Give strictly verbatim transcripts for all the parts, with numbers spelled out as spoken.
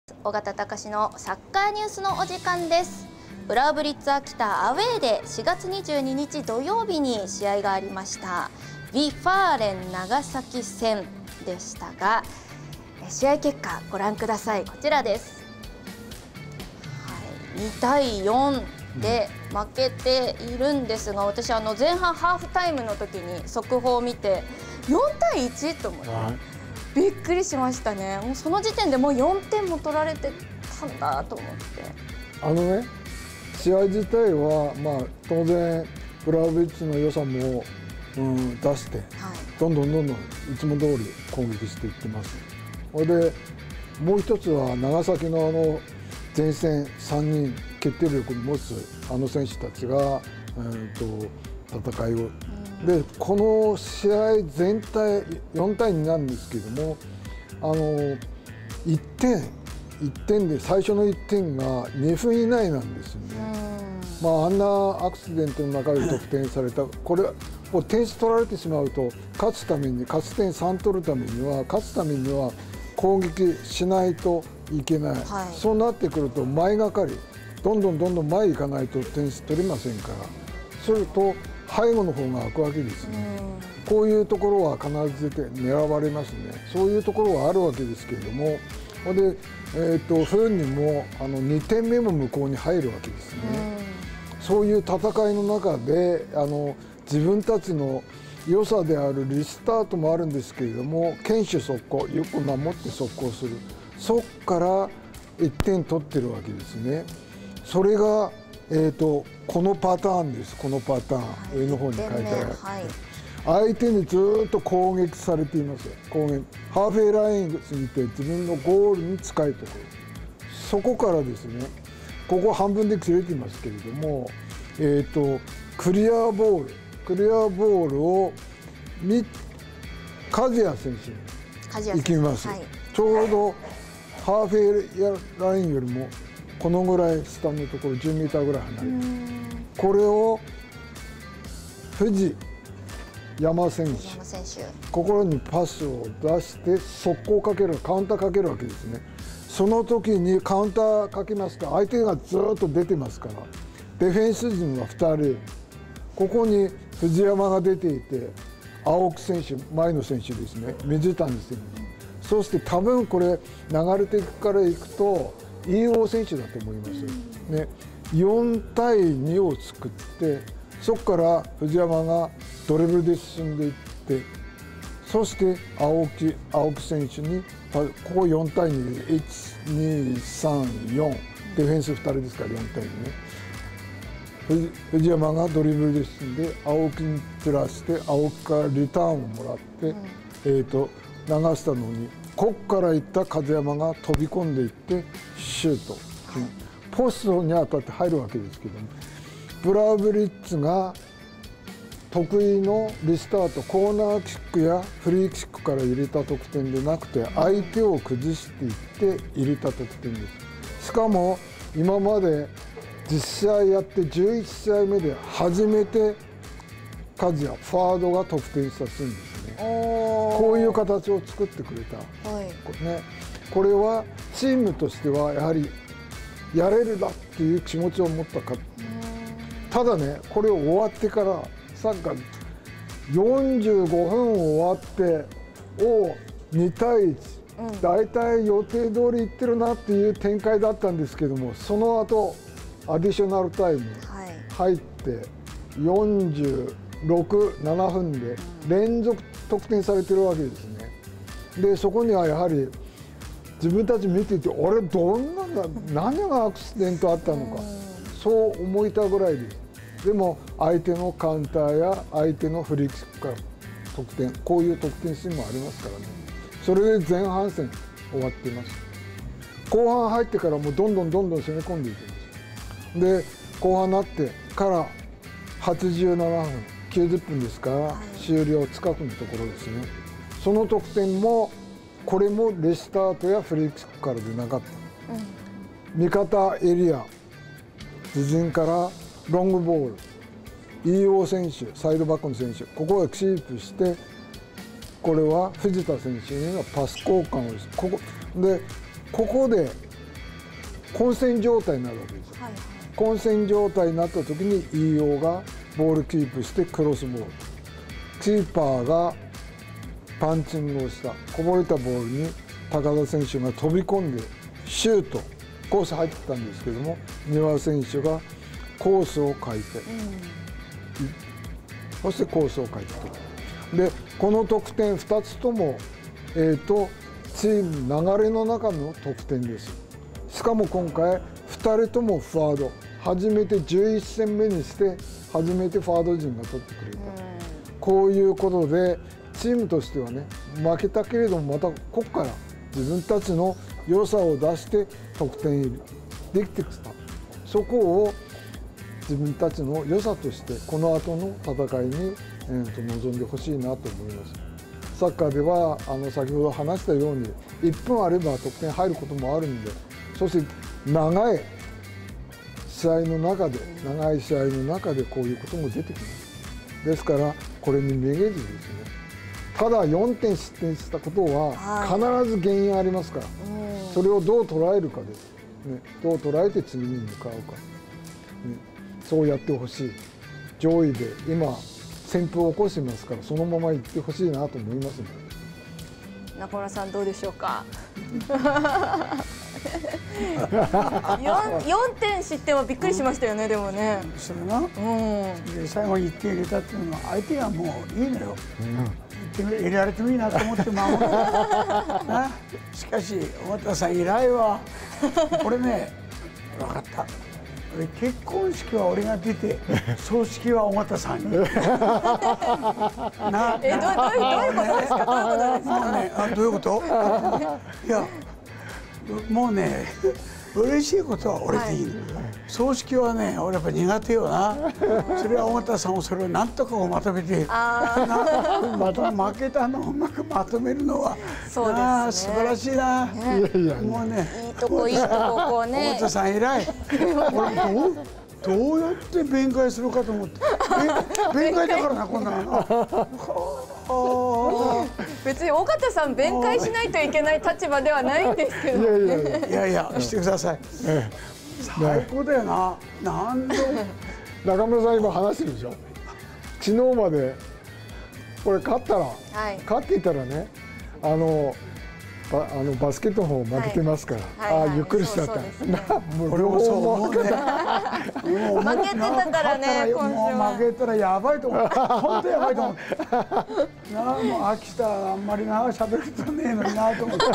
尾形隆のサッカーニュースのお時間です。浦和ブリッツ秋田アウェーでしがつにじゅうににち土曜日に試合がありました。ヴィ・ファーレン長崎戦でしたが、試合結果ご覧ください。こちらです。はい、にたいよんで負けているんですが、私あの前半ハーフタイムの時に速報を見てよんたいいちと思って。はい、びっくりしましたね。もうその時点でもうよんてんも取られてたんだと思って。あのね、試合自体はまあ当然浦和ブリッツの良さも、うん、出して、はい、どんどんどんどんいつも通り攻撃していってます。それでもう一つは長崎のあの前線さんにん決定力を持つあの選手たちが、えー、と戦いを。でこの試合全体よんたいになんですけども、あのいってんいってんで最初のいってんがにふん以内なんですよね。まああんなアクシデントの中で得点されたこれもう点数取られてしまうと勝つために勝ち点さん取るためには勝つためには攻撃しないといけない、はい、そうなってくると前がかりどんどんどんどん前行かないと点数取れませんから、それと背後の方が開くわけですね。こういうところは必ず出て狙われますね。そういうところはあるわけですけれども、で、えー、と不運にもあのにてんめも向こうに入るわけですね。そういう戦いの中であの自分たちの良さであるリスタートもあるんですけれども、堅守速攻よく守って速攻する、そっからいってん取ってるわけですね。それがえーとこのパターンです。このパターン、はい、上の方に書いてある、はい、相手にずっと攻撃されています。攻撃ハーフウェイライン過ぎて自分のゴールに近いところ、そこからですね、ここ半分で切れていますけれども、えーとクリアボールクリアボールを和也選手に行きます、はい、ちょうどハーフウェイラインよりもこのぐらい下のところじゅうメーターぐらい離れて、これを藤山選手ここにパスを出して速攻かけるカウンターかけるわけですね。その時にカウンターかけますと相手がずっと出てますから、ディフェンス陣はふたり、ここに藤山が出ていて青木選手前の選手ですね、水谷選手、そして多分これ流れていくからいくと飯尾選手だと思います、ね、よんたいにを作ってそこから藤山がドリブルで進んでいって、そして青木青木選手にここよんたいにでいちにさんよんディフェンスふたりですからよんたいにね、藤山がドリブルで進んで青木にプラスして青木からリターンをもらって、うん、えーと流したのにここからいった風山が飛び込んでいってシュート、はい、ポストに当たって入るわけですけども、浦和ブリッツが得意のリスタートコーナーキックやフリーキックから入れた得点でなくて相手を崩していって入れた得点です。しかも今までじゅっしあいやってじゅういちしあいめで初めて和也フォワードが得点したシーンですね。こういう形を作ってくれた、はいね、これはチームとしてはやはりやれるだっていう気持ちを持ったか。ただね、これを終わってからサッカーよんじゅうごふん終わってをにたいいち、うん、大体予定通りいってるなっていう展開だったんですけども、その後アディショナルタイム入ってよんじゅうろく、ななふんで連続得点されてるわけですね。でそこにはやはり自分たち見ていて、あれどんなんだ、何がアクシデントあったのか、そう思いたぐらいです。でも相手のカウンターや相手のフリーキックから得点、こういう得点シーンもありますからね。それで前半戦終わっています。後半入ってからもうどんどんどんどん攻め込んでいきます。で後半になってからはちじゅうななふんきゅうじゅっぷんですから、はい、終了近くのところですね。その得点もこれもレスタートやフリーキックからでなかった、うん、味方エリア自陣からロングボール イーオー 選手サイドバックの選手、ここをキープしてこれは藤田選手にはパス交換をして、ここでここで混戦状態になるわけですよ。はい、混戦状態になった時に イーオー がボールキープしてクロスボール、キーパーがパンチングをしたこぼれたボールに高田選手が飛び込んでシュート、コース入ってたんですけども、丹羽選手がコースを変えて、うん、そしてコースを変えたと。でこの得点ふたつとも、えーとチーム流れの中の得点です。しかも今回ふたりともフォワード、初めてじゅういち戦目にして初めてフォワード陣が取ってくれた、うん、こういうことでチームとしてはね、負けたけれどもまたここから自分たちの良さを出して得点できてきた、そこを自分たちの良さとしてこの後の戦いに、えー、と臨んでほしいなと思います。サッカーではあの先ほど話したようにいっぷんあれば得点入ることもあるんで、そして長い試合の中で長い試合の中でこういうことも出てきます。ですからこれにめげずですね、ただよんてん失点したことは必ず原因ありますから、それをどう捉えるかです、ね、どう捉えて次に向かうか、ね、そうやってほしい。上位で今旋風を起こしてますから、そのまま行ってほしいなと思いますね。 中村さんどうでしょうか。よんてん失点はびっくりしましたよね、うん、でもね。 それな、うん、で最後にいってん入れたっていうのは相手がもういいのよ。うん、入れられてもいいなと思って守るな。しかし尾形さん偉いわ。これね、分かった。結婚式は俺が出て、葬式は尾形さんに。な、 え、どう、どういうことですか。どういうことですか。 もうね、あ、どういうこと。いや、もうね、嬉しいことは俺でいいの。はい、葬式はね、俺やっぱ苦手よな。それは尾形さんもそれをなんとかまとめて。また負けたのをうまくまとめるのは。そうですね。素晴らしいな。もうね。 いいとこいいとここうね。 尾形さん偉い。俺どうどうやって弁解するかと思って。弁解だからな、こんなの。 別に尾形さん弁解しないといけない立場ではないんですけど。 いやいやしてください。最高だよな。なんで中村さん今話してるでしょ。昨日までこれ勝ったら、はい、勝っていたらね、あのバあのバスケットの方負けてますから、はい、ああゆっくりしちゃった。 俺もそう思うね。 負けてたからね、今週は。 負けたらやばいと思う。本当やばいと思う。なあ、もう飽きた、あんまりな喋ることねえのになと思って。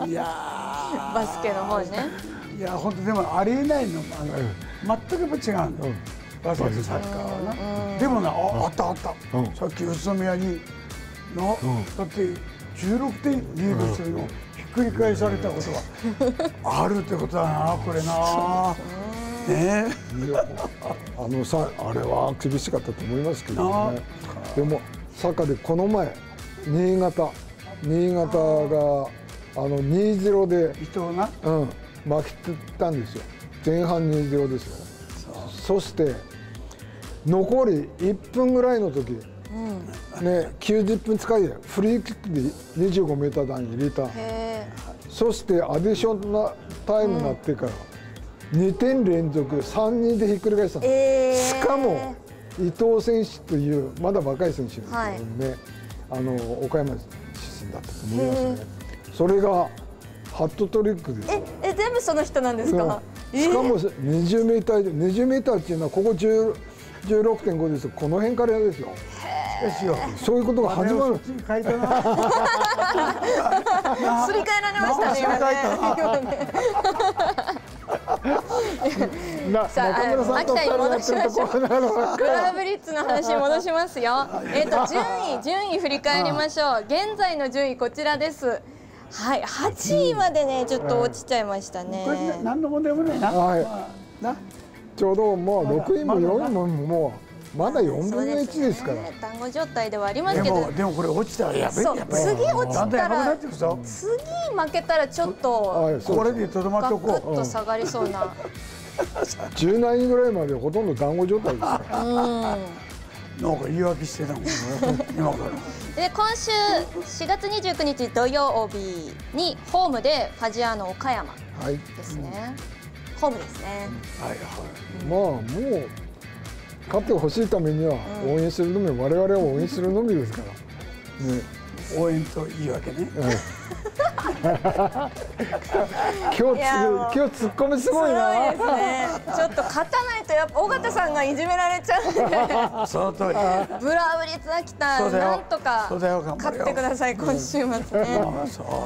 いやー。 バスケの方ね。 いや本当でもありえないの、あの全くやっぱ違うんだ。バスケとサッカーはな。でもな、あったあった。さっき宇都宮にのだってじゅうろくてんリードしてるのひっくり返されたことはあるってことだな、これな。ねえ。あのさ、あれは厳しかったと思いますけどね。でもサッカーでこの前新潟新潟があのにたいゼロで伊藤が、 うん、負けてたんですよ。前半にたいゼロですよ。そして残りいっぷんぐらいの時、うん、ね、きゅうじゅっぷん近いでフリーキックでにじゅうごメーター台に入れた。そしてアディショナルタイムになってからにてん連続さんにんでひっくり返したの、えー、しかも伊藤選手というまだ若い選手ですけどね、はい、あの岡山出身だったと思いますね。それがハットトリックです。 ええ、全部その人なんですか。 うん、しかもにじゅうメーターにじゅうメーターっていうのはここじゅうろくてんごですよ。この辺からですよ。ですよ。そういうことが始まる。 すり替えられましたね。 中村さんと秋田に戻しましょう。グラブリッツの話に戻しますよ。えっと順位順位振り返りましょう。現在の順位こちらです。はい、はちいまでねちょっと落ちちゃいましたね。 これ何の問題もないな。はい。 な。ちょうどもうろくいもよんいももうまだよんぶんのいちですから。 団子状態ではありますけど。 でもこれ落ちたらやべえ。 そう次落ちたら次負けたらちょっとこれでとどまっとこう。 ガクッと下がりそうな。 じゅうなんいぐらいまでほとんど団子状態ですから。 なんか言い訳してたもん今から。 で今週しがつにじゅうくにち土曜日にホームでファジアーノ岡山ですね、はい、うん、ホームですね、 うん、はいはい、 まあもう勝ってほしいためには応援するのみ、うん、我々は応援するのみですから、ね、 応援と言い訳ね、うん今日つ今日ツッコミすごいな。 すごいですね。ちょっと勝たないとやっぱ尾形さんがいじめられちゃうんで。 その通り。 ブラウブリッツ秋田なんとか勝ってください今週末ね。はい。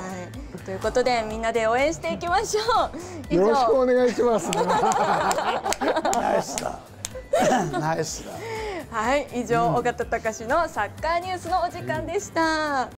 ということでみんなで応援していきましょう。よろしくお願いします。 ナイスだ。ナイスだ。 はい、以上、尾形隆のサッカーニュースのお時間でした。